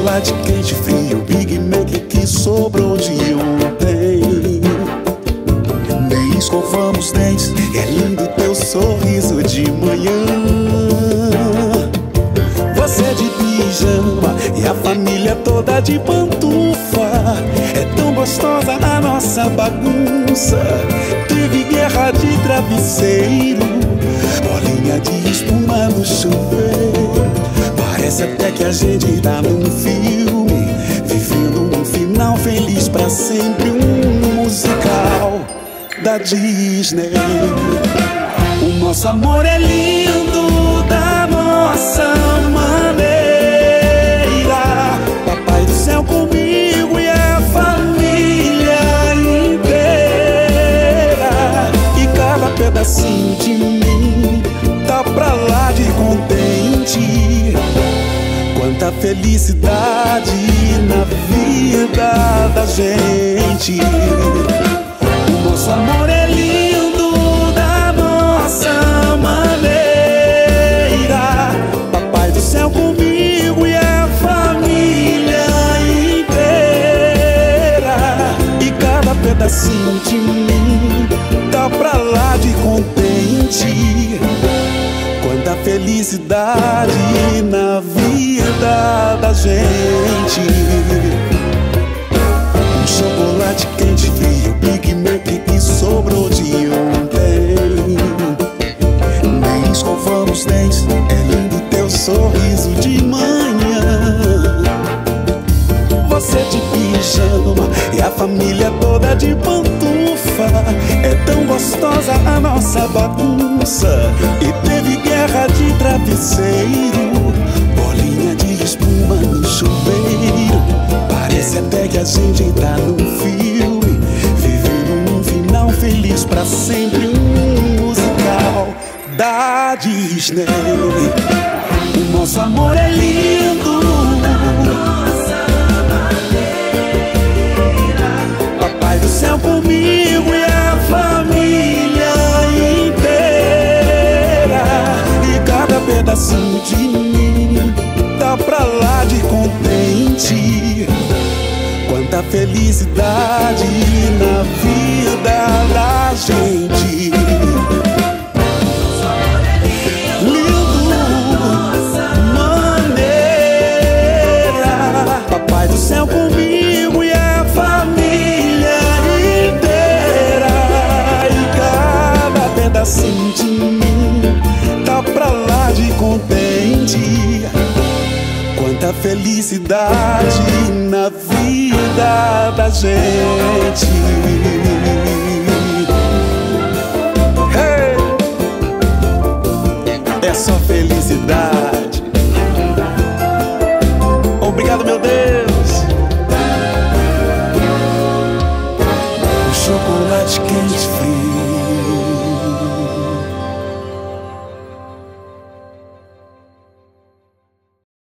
chocolate quente frio, Big Mac que sobrou de ontem. Nem escovamos os dentes, é lindo teu sorriso de manhã. Você de pijama e a família toda de pantufa. É tão gostosa a nossa bagunça. Teve guerra de travesseiro, bolinha de espuma no chuveiro. Parece até que a gente tá num filme, vivendo um final feliz pra sempre. Um musical da Disney. O nosso amor é lindo da nossa maneira. Papai do céu comigo e a família inteira. E cada pedacinho de mim tá pra lá de contente. Quanta felicidade na vida da gente. O nosso amor é lindo da nossa maneira. Papai do céu comigo e a família inteira. E cada pedacinho de mim tá pra lá de contente. Quanta felicidade na vida da gente. Um chocolate quente frio, Big Mac que sobrou de ontem. Nem escovamos os dentes, é lindo teu sorriso de manhã. Você de pijama e a família toda de pantufa. É tão gostosa a nossa bagunça. E teve guerra de travesseiro, bolinha de espuma no chuveiro. Parece até que a gente tá num filme, vivendo um final feliz pra sempre. Um musical da Disney. O nosso amor é lindo. Papai do céu comigo e a família inteira. E cada pedacinho de mim tá pra lá de contente. Quanta felicidade na vida da gente. Lindo, maneira. Papai do céu comigo e a família inteira. E cada pedacinho de mim tá pra lá de contente. Quanta felicidade na vida da gente. Hey! É só felicidade. Obrigado, meu Deus. O chocolate quente